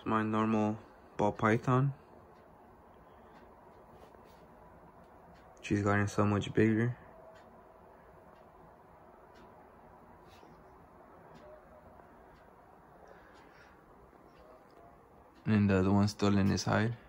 My normal ball python. She's gotten so much bigger. And the other one's still in his hide.